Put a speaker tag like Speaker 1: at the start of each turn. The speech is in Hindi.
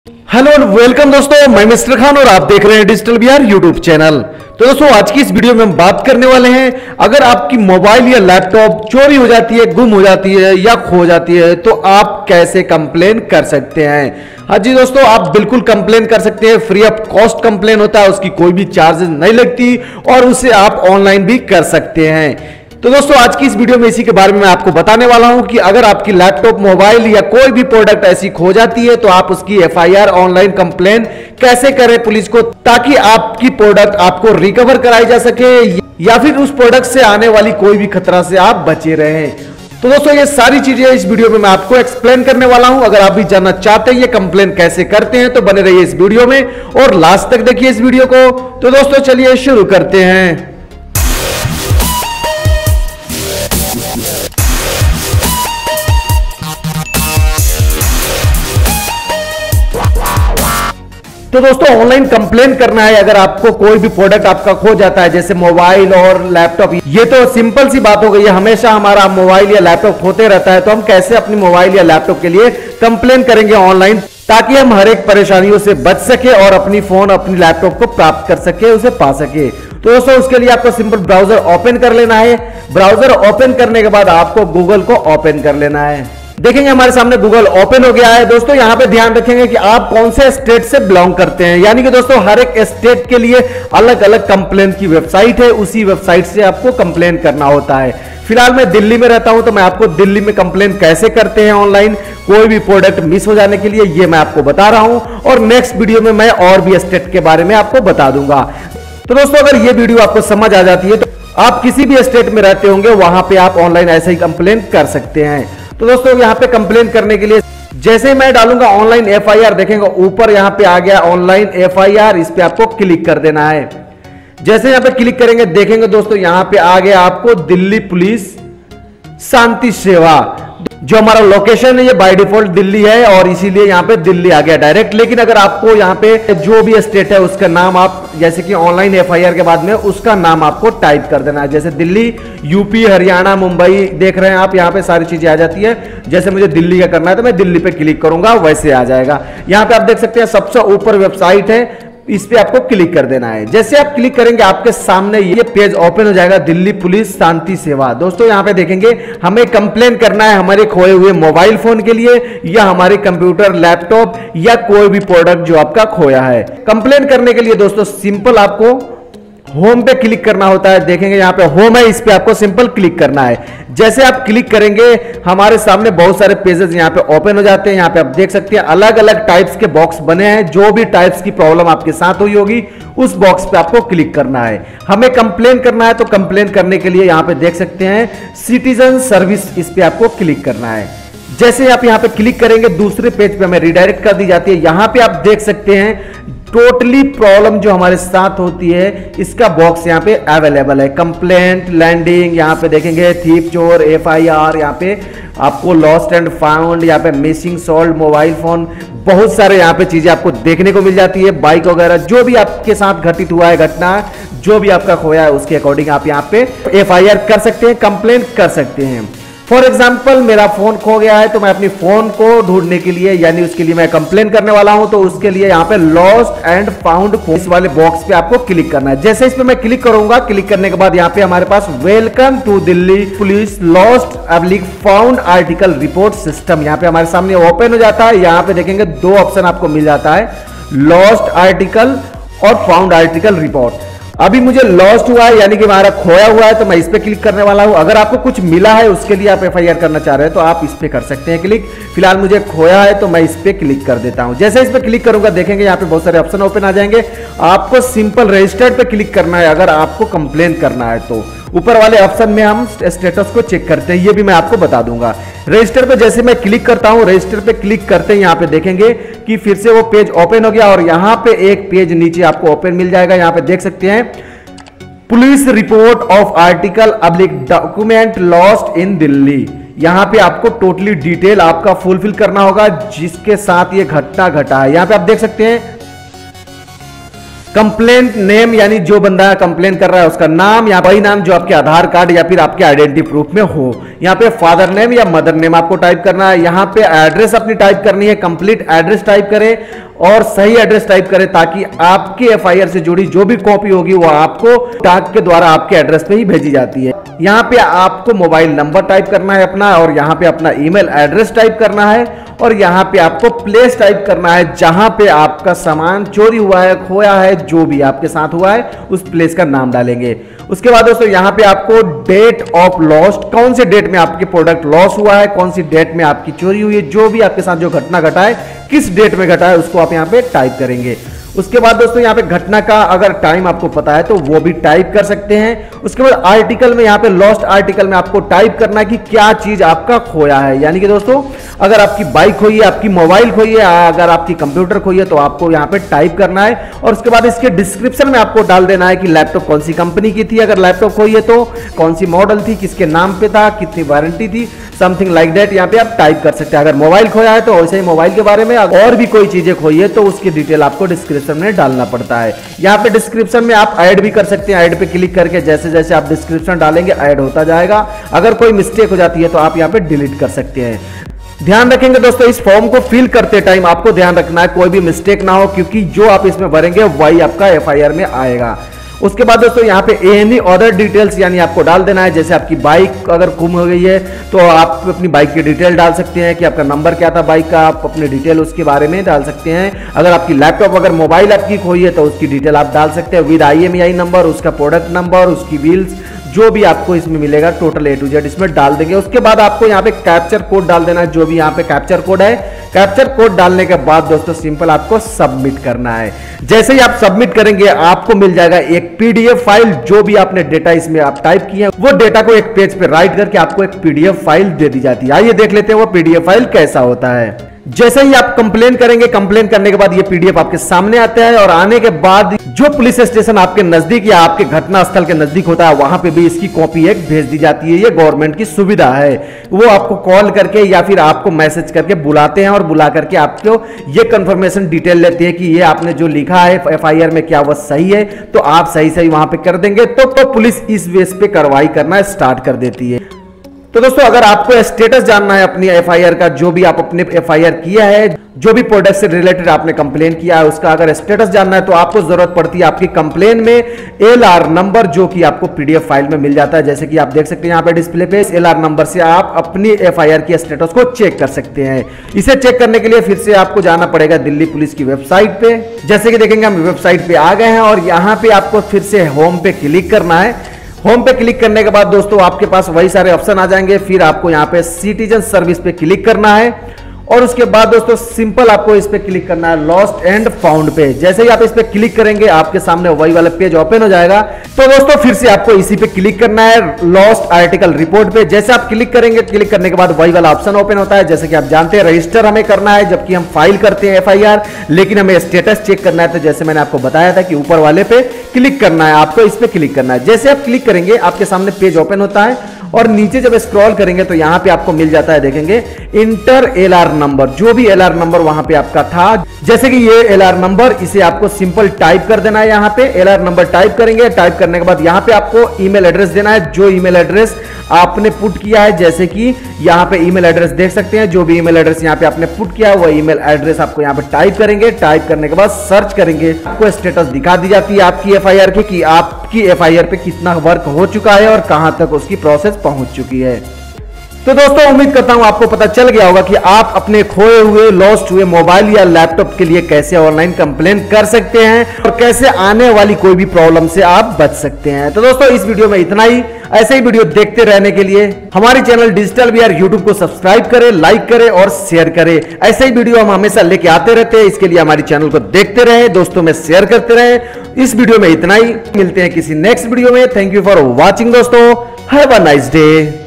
Speaker 1: हेलो एंड वेलकम दोस्तों, मैं मिस्टर खान और आप देख रहे हैं डिजिटल बिहार यूट्यूब चैनल। तो दोस्तों आज की इस वीडियो में हम बात करने वाले हैं, अगर आपकी मोबाइल या लैपटॉप चोरी हो जाती है, गुम हो जाती है या खो जाती है तो आप कैसे कंप्लेन कर सकते हैं। हाँ जी दोस्तों, आप बिल्कुल कंप्लेन कर सकते हैं। फ्री ऑफ कॉस्ट कंप्लेन होता है, उसकी कोई भी चार्जेस नहीं लगती और उसे आप ऑनलाइन भी कर सकते हैं। तो दोस्तों आज की इस वीडियो में इसी के बारे में मैं आपको बताने वाला हूं कि अगर आपकी लैपटॉप, मोबाइल या कोई भी प्रोडक्ट ऐसी खो जाती है तो आप उसकी एफआईआर ऑनलाइन कंप्लेन कैसे करें पुलिस को, ताकि आपकी प्रोडक्ट आपको रिकवर कराई जा सके या फिर उस प्रोडक्ट से आने वाली कोई भी खतरा से आप बचे रहें। तो दोस्तों ये सारी चीजें इस वीडियो में मैं आपको एक्सप्लेन करने वाला हूं। अगर आप भी जानना चाहते हैं ये कंप्लेन कैसे करते हैं तो बने रहिए इस वीडियो में और लास्ट तक देखिए इस वीडियो को। तो दोस्तों चलिए शुरू करते हैं। तो दोस्तों ऑनलाइन कंप्लेन करना है अगर आपको कोई भी प्रोडक्ट आपका खो जाता है, जैसे मोबाइल और लैपटॉप। ये तो सिंपल सी बात हो गई है, हमेशा हमारा मोबाइल या लैपटॉप खोते रहता है, तो हम कैसे अपनी मोबाइल या लैपटॉप के लिए कंप्लेन करेंगे ऑनलाइन, ताकि हम हर एक परेशानियों से बच सके और अपनी फोन, अपनी लैपटॉप को प्राप्त कर सके, उसे पा सके। तो दोस्तों उसके लिए आपको सिंपल ब्राउजर ओपन कर लेना है। ब्राउजर ओपन करने के बाद आपको गूगल को ओपन कर लेना है। देखेंगे हमारे सामने गूगल ओपन हो गया है। दोस्तों यहां पे ध्यान रखेंगे कि आप कौन से स्टेट से बिलोंग करते हैं, यानी कि दोस्तों हर एक स्टेट के लिए अलग अलग कंप्लेन की वेबसाइट है, उसी वेबसाइट से आपको कंप्लेन करना होता है। फिलहाल मैं दिल्ली में रहता हूं तो मैं आपको दिल्ली में कंप्लेन कैसे करते हैं ऑनलाइन कोई भी प्रोडक्ट मिस हो जाने के लिए, ये मैं आपको बता रहा हूं और नेक्स्ट वीडियो में मैं और भी स्टेट के बारे में आपको बता दूंगा। तो दोस्तों अगर ये वीडियो आपको समझ आ जाती है तो आप किसी भी स्टेट में रहते होंगे वहां पे आप ऑनलाइन ऐसे ही कंप्लेन कर सकते हैं। तो दोस्तों यहाँ पे कंप्लेन करने के लिए जैसे ही मैं डालूंगा ऑनलाइन एफआईआर, देखेंगे ऊपर यहाँ पे आ गया ऑनलाइन एफआईआर, इस पे आपको क्लिक कर देना है। जैसे यहाँ पे क्लिक करेंगे देखेंगे दोस्तों यहाँ पे आ गया आपको दिल्ली पुलिस शांति सेवा। जो हमारा लोकेशन है ये बाय डिफॉल्ट दिल्ली है और इसीलिए यहाँ पे दिल्ली आ गया डायरेक्ट। लेकिन अगर आपको यहाँ पे जो भी स्टेट है उसका नाम आप, जैसे कि ऑनलाइन एफआईआर के बाद में उसका नाम आपको टाइप कर देना है, जैसे दिल्ली, यूपी, हरियाणा, मुंबई, देख रहे हैं आप यहाँ पे सारी चीजें आ जाती है। जैसे मुझे दिल्ली का करना है तो मैं दिल्ली पे क्लिक करूंगा, वैसे आ जाएगा। यहाँ पे आप देख सकते हैं सबसे ऊपर वेबसाइट है, इस पे आपको क्लिक कर देना है। जैसे आप क्लिक करेंगे आपके सामने ये पेज ओपन हो जाएगा, दिल्ली पुलिस शांति सेवा। दोस्तों यहाँ पे देखेंगे हमें कंप्लेन करना है हमारे खोए हुए मोबाइल फोन के लिए या हमारे कंप्यूटर, लैपटॉप या कोई भी प्रोडक्ट जो आपका खोया है। कंप्लेन करने के लिए दोस्तों सिंपल आपको होम पे क्लिक करना होता है। देखेंगे यहाँ पे होम है, इस पे आपको सिंपल क्लिक करना है। जैसे आप क्लिक करेंगे हमारे सामने बहुत सारे पेजेस यहाँ पे ओपन हो जाते हैं। यहाँ पे आप देख सकते हैं अलग अलग टाइप्स के बॉक्स बने हैं। जो भी टाइप्स की प्रॉब्लम आपके साथ हुई होगी उस बॉक्स पे आपको क्लिक करना है। हमें कंप्लेन करना है तो कंप्लेन करने के लिए यहाँ पे देख सकते हैं सिटीजन सर्विस, इस पे आपको क्लिक करना है। जैसे आप यहाँ पे क्लिक करेंगे दूसरे पेज पे हमें रिडायरेक्ट कर दी जाती है। यहाँ पे आप देख सकते हैं टोटली प्रॉब्लम जो हमारे साथ होती है इसका बॉक्स यहाँ पे अवेलेबल है। कंप्लेंट, लैंडिंग, यहाँ पे देखेंगे थीप चोर, एफआईआर, यहाँ पे आपको लॉस्ट एंड फाउंड, यहाँ पे मिसिंग सोल्ड मोबाइल फोन, बहुत सारे यहाँ पे चीजें आपको देखने को मिल जाती है। बाइक वगैरह जो भी आपके साथ घटित हुआ है घटना, जो भी आपका खोया है उसके अकॉर्डिंग आप यहाँ पे एफआईआर कर सकते हैं, कंप्लेंट कर सकते हैं। फॉर एग्जाम्पल मेरा फोन खो गया है तो मैं अपनी फोन को ढूंढने के लिए, यानी उसके लिए मैं कंप्लेन करने वाला हूं, तो उसके लिए यहाँ पे लॉस्ट एंड फाउंड इस वाले बॉक्स पे आपको क्लिक करना है। जैसे इस पे मैं क्लिक करूंगा, क्लिक करने के बाद यहाँ पे हमारे पास welcome to Delhi police lost and found article report system यहाँ पे हमारे सामने ओपन हो जाता है। यहाँ पे देखेंगे दो ऑप्शन आपको मिल जाता है, लॉस्ट आर्टिकल और फाउंड आर्टिकल रिपोर्ट। अभी मुझे लॉस्ट हुआ है यानी कि हमारा खोया हुआ है तो मैं इस पे क्लिक करने वाला हूं। अगर आपको कुछ मिला है उसके लिए आप एफआईआर करना चाह रहे हैं तो आप इस पे कर सकते हैं क्लिक। फिलहाल मुझे खोया है तो मैं इस पे क्लिक कर देता हूं। जैसे इस पे क्लिक करूंगा देखेंगे यहाँ पे बहुत सारे ऑप्शन ओपन आ जाएंगे। आपको सिंपल रजिस्टर्ड पे क्लिक करना है अगर आपको कंप्लेन करना है तो। ऊपर वाले ऑप्शन में हम स्टेटस को चेक करते हैं, ये भी मैं आपको बता दूंगा। रजिस्टर पे जैसे मैं क्लिक करता हूं, रजिस्टर पे क्लिक करते हैं यहाँ पे देखेंगे कि फिर से वो पेज ओपन हो गया और यहाँ पे एक पेज नीचे आपको ओपन मिल जाएगा। यहाँ पे देख सकते हैं police report of article public document lost in Delhi. यहां पे आपको टोटली डिटेल आपका फुलफिल करना होगा जिसके साथ ये घटना घटा है। यहां पे आप देख सकते हैं कंप्लेंट नेम, यानी जो बंदा कंप्लेन कर रहा है उसका नाम, या वही नाम जो आपके आधार कार्ड या फिर आपके आइडेंटिटी प्रूफ में हो। यहाँ पे फादर नेम या मदर नेम आपको टाइप करना है। यहाँ पे एड्रेस अपनी टाइप करनी है, कंप्लीट एड्रेस टाइप करें और सही एड्रेस टाइप करें, ताकि आपकी एफआईआर से जुड़ी जो भी कॉपी होगी वो आपको डाक के द्वारा आपके एड्रेस पे ही भेजी जाती है। यहाँ पे आपको मोबाइल नंबर टाइप करना है अपना, और यहाँ पे अपना ईमेल एड्रेस टाइप करना है, और यहाँ पे आपको प्लेस टाइप करना है जहां पे आपका सामान चोरी हुआ है, खोया है, जो भी आपके साथ हुआ है उस प्लेस का नाम डालेंगे। उसके बाद दोस्तों यहाँ पे आपको डेट ऑफ लॉस्ट, कौन से डेट में आपके प्रोडक्ट लॉस हुआ है, कौन सी डेट में आपकी चोरी हुई है, जो भी आपके साथ जो घटना घटा है किस डेट में घटा है उसको आप यहाँ पे टाइप करेंगे। उसके बाद दोस्तों यहाँ पे घटना का अगर टाइम आपको पता है तो वो भी टाइप कर सकते हैं। उसके बाद आर्टिकल में यहाँ पे लॉस्ट आर्टिकल में आपको टाइप करना है कि क्या चीज आपका खोया है, यानी कि दोस्तों अगर आपकी बाइक खोई है, आपकी मोबाइल खोई है, अगर आपकी कंप्यूटर खोई है तो आपको यहाँ पे टाइप करना है। और उसके बाद इसके डिस्क्रिप्शन में आपको डाल देना है कि लैपटॉप कौन सी कंपनी की थी, अगर लैपटॉप खोई है तो कौन सी मॉडल थी, किसके नाम पे था, कितनी वारंटी थी, समथिंग लाइक दैट यहाँ पे आप टाइप कर सकते हैं। अगर मोबाइल खोया है तो वैसे ही मोबाइल के बारे में, और भी कोई चीजें खोई है तो उसकी डिटेल आपको डिस्क्रिप्शन में डालना पड़ता है। यहाँ पे डिस्क्रिप्शन में आप ऐड भी कर सकते हैं, ऐड पे क्लिक करके जैसे जैसे आप डिस्क्रिप्शन डालेंगे ऐड होता जाएगा। अगर कोई मिस्टेक हो जाती है तो आप यहाँ पे डिलीट कर सकते हैं। ध्यान रखेंगे दोस्तों, इस फॉर्म को फिल करते टाइम आपको ध्यान रखना है कोई भी मिस्टेक ना हो, क्योंकि जो आप इसमें भरेंगे वही आपका एफआईआर में आएगा। उसके बाद दोस्तों यहाँ पे एनी अदर डिटेल्स यानी आपको डाल देना है। जैसे आपकी बाइक अगर गुम हो गई है तो आप अपनी बाइक की डिटेल डाल सकते हैं कि आपका नंबर क्या था बाइक का, आप अपनी डिटेल उसके बारे में डाल सकते हैं। अगर आपकी लैपटॉप अगर मोबाइल आपकी खोई है तो उसकी डिटेल आप डाल सकते हैं विद IMEI नंबर, उसका प्रोडक्ट नंबर, उसकी बिल्स, जो भी आपको इसमें मिलेगा टोटल A to Z इसमें डाल देंगे। उसके बाद आपको यहाँ पे कैप्चर कोड डाल देना है, जो भी यहाँ पे कैप्चर कोड है। कैप्चर कोड डालने के बाद दोस्तों सिंपल आपको सबमिट करना है। जैसे ही आप सबमिट करेंगे आपको मिल जाएगा एक PDF फाइल, जो भी आपने डेटा इसमें आप टाइप किए वो डेटा को एक पेज पे राइट करके आपको एक PDF फाइल दे दी जाती है। आइए देख लेते हैं वो PDF फाइल कैसा होता है। जैसे ही आप कंप्लेन करेंगे, कंप्लेन करने के बाद ये PDF आपके सामने आता है, और आने के बाद जो पुलिस स्टेशन आपके नजदीक या आपके घटना स्थल के नजदीक होता है वहां पे भी इसकी कॉपी एक भेज दी जाती है। ये गवर्नमेंट की सुविधा है, वो आपको कॉल करके या फिर आपको मैसेज करके बुलाते हैं, और बुला करके आपको ये कंफर्मेशन डिटेल लेते हैं कि ये आपने जो लिखा है FIR में क्या वह सही है, तो आप सही सही वहां पे कर देंगे तो पुलिस इस बेस पे कार्रवाई करना स्टार्ट कर देती है। तो दोस्तों अगर आपको स्टेटस जानना है अपनी FIR का, जो भी आप अपने FIR किया है, जो भी प्रोडक्ट से रिलेटेड आपने कंप्लेन किया है उसका अगर स्टेटस जानना है तो आपको जरूरत पड़ती है आपकी कंप्लेन में LR नंबर, जो कि आपको PDF फाइल में मिल जाता है। जैसे कि आप देख सकते हैं यहाँ पे डिस्प्ले पे LR नंबर से आप अपनी FIR की स्टेटस को चेक कर सकते हैं। इसे चेक करने के लिए फिर से आपको जाना पड़ेगा दिल्ली पुलिस की वेबसाइट पे। जैसे कि देखेंगे हम वेबसाइट पे आ गए हैं, और यहाँ पे आपको फिर से होम पे क्लिक करना है। होम पे क्लिक करने के बाद दोस्तों आपके पास वही सारे ऑप्शन आ जाएंगे। फिर आपको यहाँ पे सिटीजन सर्विस पे क्लिक करना है, और उसके बाद दोस्तों सिंपल आपको इस पे क्लिक करना है लॉस्ट एंड फाउंड पे। जैसे ही आप इस पे क्लिक करेंगे आपके सामने वही वाला पेज ओपन हो जाएगा। तो दोस्तों फिर से आपको इसी पे क्लिक करना है लॉस्ट आर्टिकल रिपोर्ट पे। जैसे आप क्लिक करेंगे, क्लिक करने के बाद वही वाला ऑप्शन ओपन होता है। जैसे कि आप जानते हैं रजिस्टर हमें करना है जबकि हम फाइल करते हैं FIR, लेकिन हमें स्टेटस चेक करना है। तो जैसे मैंने आपको बताया था कि ऊपर वाले पे क्लिक करना है, आपको इस पे क्लिक करना है। जैसे आप क्लिक करेंगे आपके सामने पेज ओपन होता है, और नीचे जब स्क्रॉल करेंगे तो यहां पे आपको मिल जाता है, देखेंगे इंटर LR नंबर, जो भी LR नंबर वहां पे आपका था। जैसे कि ये LR नंबर, इसे आपको सिंपल टाइप कर देना है। यहां पे LR नंबर टाइप करेंगे, टाइप करने के बाद यहां पे आपको ईमेल एड्रेस देना है, जो ईमेल एड्रेस आपने पुट किया है। जैसे कि यहां पे ईमेल एड्रेस देख सकते हैं, जो भी ईमेल एड्रेस यहां पे आपने पुट किया है वो ईमेल एड्रेस आपको यहां पे टाइप करेंगे। टाइप करने के बाद सर्च करेंगे, आपको स्टेटस दिखा दी जाती है आपकी FIR की कि आपकी FIR पे कितना वर्क हो चुका है और कहां तक उसकी प्रोसेस पहुंच चुकी है। तो दोस्तों उम्मीद करता हूं आपको पता चल गया होगा कि आप अपने खोए हुए, लॉस्ट हुए मोबाइल या लैपटॉप के लिए कैसे ऑनलाइन कंप्लेन कर सकते हैं, और कैसे आने वाली कोई भी प्रॉब्लम से आप बच सकते हैं। तो दोस्तों इस वीडियो में इतना ही। ऐसे ही वीडियो देखते रहने के लिए हमारे चैनल डिजिटल बिहार यूट्यूब को सब्सक्राइब करें, लाइक करें और शेयर करें। ऐसे ही वीडियो हम हमेशा लेके आते रहते हैं, इसके लिए हमारे चैनल को देखते रहें, दोस्तों में शेयर करते रहें। इस वीडियो में इतना ही, मिलते हैं किसी नेक्स्ट वीडियो में। थैंक यू फॉर वॉचिंग दोस्तों, हैव अ नाइस डे।